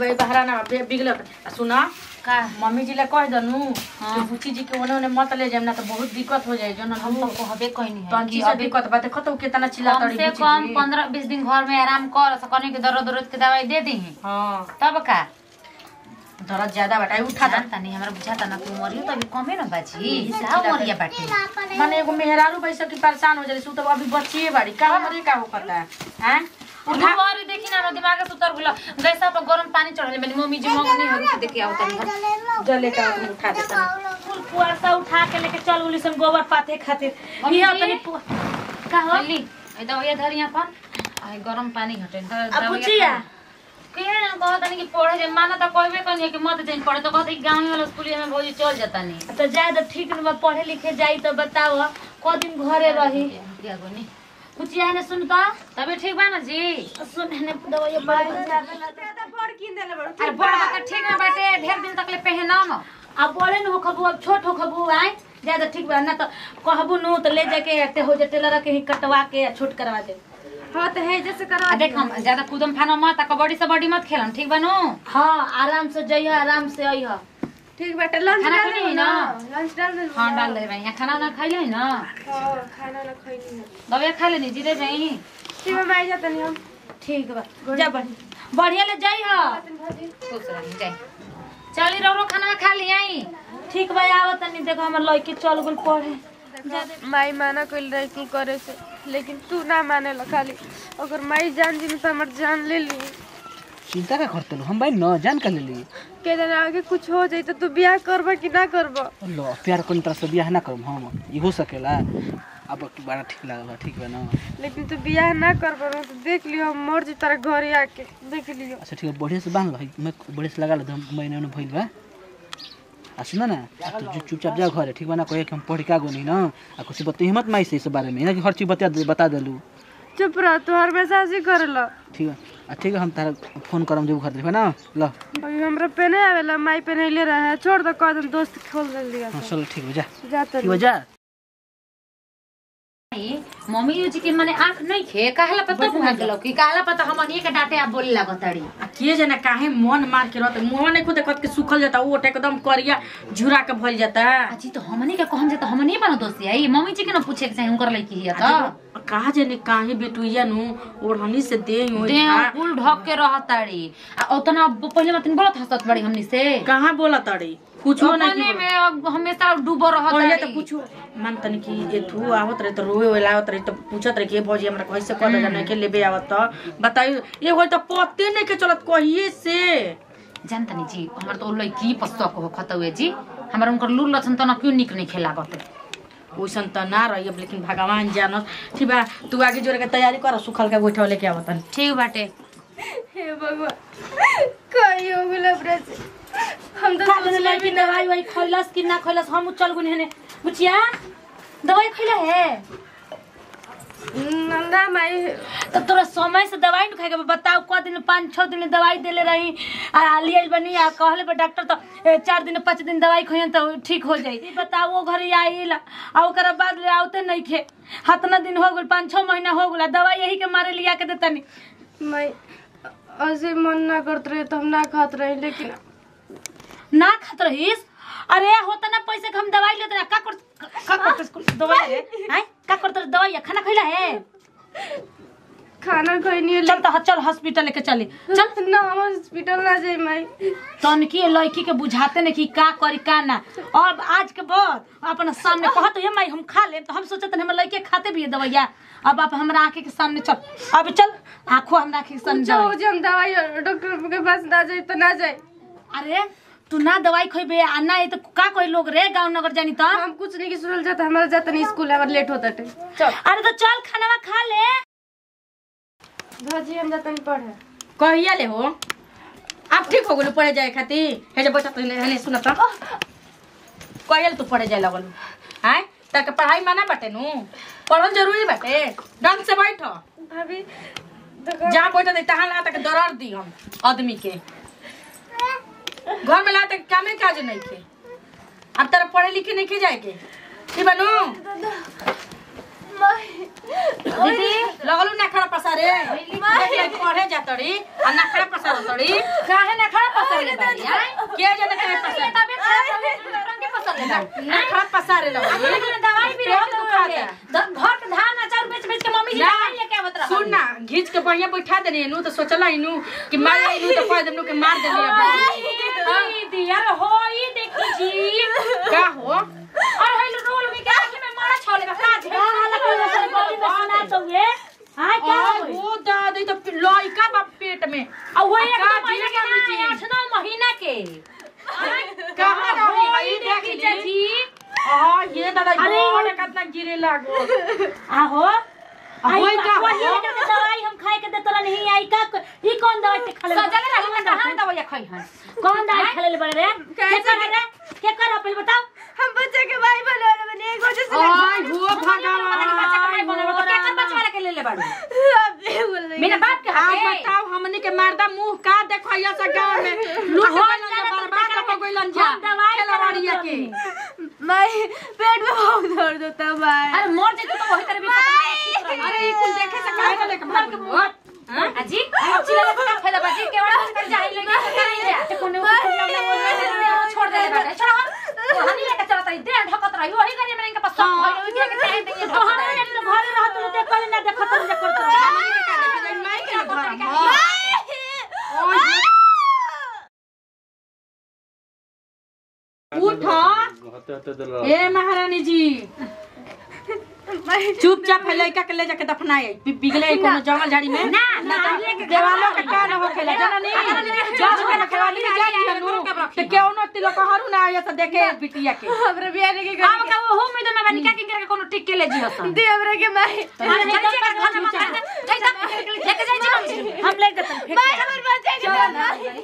भाई बहरा ना बिगल सुना का मम्मी जी ले कह दनु बुची जी के ओने मत ले जाम ना तो बहुत दिक्कत हो जाए जन हम तो कहबे कहनी है तंजी से दिक्कत बात खतो कितना चिल्ला तड़ी बुची जी कम 15-20 दिन घर में आराम कर सकने के दर्द के दवाई दे दी हां तब का दर्द ज्यादा बटाई उठा तनी हमरा बुझाता ना तू मरियो तभी कमे ना बाजी का मरिया बाटी माने एगो मेहरारू पैसा की परेशान हो जाली सु तो अभी बचिए बाड़ी का मरे का हो पता हैं उठा और देखी ना दिमाग से उतर गेल गैसा पर गरम पानी चढ़ले मेरी मम्मी जी मंगनी हो के देखि आओ तनी जले का उठा देता फूल पुआसा उठा के लेके चल उली सन गोबर पाथे खातिर ये तनी का हो ली ए दवाई धर यहां पर आई गरम पानी घटे दवाई के ना कहत नहीं कि पढ़े जे माना त कहबे कनी कि मत जाई पढ़े तो कहत गांव वाला स्कूल में भौजी चल जाता नहीं तो जाए तो ठीक न पढ़े लिखे जाई तो बताओ को दिन घरे रही गोनी कुछ है ना सुन तो तबे ठीक बा ना जी सुन ने दवाई बड़ ज्यादा बड़ किन देले बड़ अरे बड़ बात ठीक ना बाटे ढेर दिन तक ले पहनाम अब बड़े न हो खबू अब छोट हो खबू आए ज्यादा ठीक बा ना तो कहबू नु तो ले जाके एते हो जे टेलर के ही कटवा के छोट करवा दे हां तो है जैसे करवा देख हम ज्यादा कूदम फानो मत कबड्डी से बड़ी मत खेलन ठीक बानो हां आराम से जइहा आराम से आइहा ठीक बाटे लंच डाल दे ना लंच डाल दे हां डाल दे भाई खाना ना खाइले ना हां खाना ना खइनी ना दवाई खा लेनी जीरे भाई ठीक है भाई जातनी हम ठीक बा जा बढ़िया ले जाइहा खुश रही जाई चली रो खाना खा ली आई ठीक बा आवत नहीं देखो हमर लइके चल गेल पढ़े माई माना कोई रही करे से लेकिन तू ना माने ला खाली अगर माई जान जी तो हमर जान ले ली चिंता का करते हम भाई न जान कर ले के जाने आगे कुछ हो जाई तो तू ब्याह करबा कि ना करबा लो प्यार कोन तरह से ब्याह ना करम हम ई हो सकेला अब बड़ा ठीक लागल ठीक बा ना लेकिन तू ब्याह ना करबा तो देख लियो हम मर जी तेरे घर आके देख लियो अच्छा ठीक है बढ़िया से बांध भाई मैं बढ़िया से लगा ले महीने में भइल बा आ सुन ना तू चुपचाप जा घर ठीक बा ना कहे कि हम पढ़ का गो नहीं ना आ कुछ बत हिम्मत माई से इस बारे में ना कि हर चीज बता देलू चुप रह तू हर मैसेज ही करला ठीक है ठीक है हम तारा फोन करम जब घर देखबे ना ल अभी हमरा पे नहीं आवेला माई पे नहीं ले रहा है छोड़ दो कदम दोस्त खोल दे लिया हां चलो ठीक हो जा जाता ठीक हो जा मम्मी जी के माने आंख नहीं खे काहला पता बुहा गेलो कि काहला पता हमनी के डांटे आ बोले लागताड़ी आ के जाने काहे मन मार के रहत मुंह नहीं खुद कत के सुखल जाता वो एकदम करिया झुरा के भइल जाता अजी तो हमनी के कहम जाता हमनी बनो दोस्ती आई मम्मी जी के न पूछे के चाहे उनकर लइकी हिया त कहा जाने काहे बेटुइया नु ओढ़नी से दे फूल ढक के रहताड़ी आ उतना पहले मत बोलत हसत बड़ी हमनी से कहां बोलताड़ी कुछ नहीं में हमेशा डूबो रहत पहले तो कुछ मन तन की ए तू आवत रे तो रोए लागत रे तो पूछत रे के भौजी हमरा कैसे कर जाने के लेबे आवत त बताई ये होय तो पते नहीं के चलत कहिए से जानतनी जी हमर तो लइकी पस्तक हो खतवे जी हमरा उनकर लूल लछन त न क्यों निक नहीं खेलागत ओसन त ना रही अब लेकिन भगवान जानत ठीक बा तू आगे जोरे के तैयारी कर सुखल के गोइठा लेके आवत ठीक बाटे हे भगवान कई हो गेल ब्रज हम तो काल लड़की दवाई वही खइलस कि ना खइलस हम चल गुनी हेने बुचिया दवाई खइला है नंदा माई तो तोरा समय से दवाई न खाएगा बताओ क दिन 5-6 दिन दवाई देले रही आ लियल बनी आ कहले बे डॉक्टर तो 4 दिन 5 दिन दवाई खइयन तो ठीक हो जाई बताओ वो घर आइला आ ओकरा बाद ले आउते नहीं खे हतना दिन हो गेल 5-6 महीना हो गेला दवाई यही के मारे लिया के देतनी माई अजे मन ना करत रहे तो हम ना खात रहे लेकिन ना खात रहीस अरे होता ना पैसे के हम दवाई लेते ना का कर दवाई रे हैं का करत दवाई खाना खइला है खाना खइनी चल तो चल हॉस्पिटल लेके चली चल ना हम हॉस्पिटल ना जाई माई तनकी लड़की के बुझाते नहीं कि का करी का ना अब आज के बाद अपना सामने कहत ये माई हम खा ले तो हम सोचत हम लड़के खाते भी दवाइया अब आप हमरा आंखे के सामने चल अब चल आंखों हमरा आंखे के सामने जाओ हम दवाई डॉक्टर के पास ना जाई तो ना जाई अरे तू ना दवाई खइबे आ ना तो का कोई लोग रे गांव नगर जानी तो हम कुछ नहीं की सुनल जाता हमारा जाता नहीं स्कूल अगर लेट होता है चल अरे तो चल खाना खा ले भाजी हम जाता नहीं पढ़े कहिया ले हो आप ठीक हो गेल पढ़े जाए खातिर हे जे बच्चा तो ले सुन त कहिया तू पढ़े जाए लगल हैं तक पढ़ाई माना बाटे नु पढ़ल जरूरी बाटे ढंग से बैठ भाभी जा बैठ दे तहां ला तक दरार दी हम आदमी के घर में ला तक कामे काज नहीं के अब तेरा पढ़े लिखे नहीं के जाए के ठीक बनू दीदी लगलू नखरा पसारे पढ़े जातड़ी आ नखरा पसारतड़ी काहे नखरा पसारे बाड़ी के जने काहे पसारे तबे रंग के पसारे नखरा पसारे लगलू दवाई भी रख दो घर के धान अचार बेच बेच के मम्मी जी दवाई लेके आवत रह सुन ना घीच के बढ़िया बैठा देनी नु तो सोचला इनु कि मार इनु तो कह देनु कि मार देनी दीदी यार होई देखी जी का हो और हेलो रोल में क्या कि मैं मारा छोले में काज है हां लगा बॉडी में सुना तो ये हां क्या वो दादी तो लइका बा पेट में आ वो एक महीना के 8-9 महीना के कहां रही भाई देख जी हां ये दादा बोल कितना गिरे लागो आहो वही का वही दवाई हम खाए के देतला नहीं आई का ई कौन दवाई खा ले सजल रहल ना कहां दवाई खाई है कौन दवाई खा ले बड़े रे के कर पहले बताओ हम बच्चे के भाई बनवाले बने एक वजह से आई हो भगवान के बच्चा के भाई बनवाले तो के कर बच्चा वाला के ले ले बाड़ू आप ये बोल रही मेरा बाप के हाथ बताओ हमनी के मर्दा मुंह का देखो या सा गांव में लूट गइलन बर्बाद हो गइलन जा दवाई लवाड़िया के माई पेट में बहुत दर्द होता है भाई अरे मर जे तो वही तरह भी अरे ई कुल देखे से काहे लेके भाग अजी चिल्ला लगा फायदा बाजी केवड़ा कर जाई लगे कराई रे ते कोने छोड़ दे बाटे छोड़ हनी लेके चलत रही दे ढकत रही वही करे में इनके पास सब भई ओई के चाहे दे तो हम घरे रहत तो देख ले ना देखत रह करत रही माई के घर उठो ए महारानी जी चुपचाप लड़का के ले जाके दफनाए बिगले कोनो जंगल झाड़ी में ना देवालों के कान हो खेला जननी जज के रखवाली जानी हनु तो केउनो तिलक हरू ना आया त देखे बिटिया के हमरा बियाह के कर अब का वो में तो मैं निकाह के कोनो टिक के ले जियो सन दे हमरा के माई लेके जाई हम ले देतन भाई हमर बच्चे के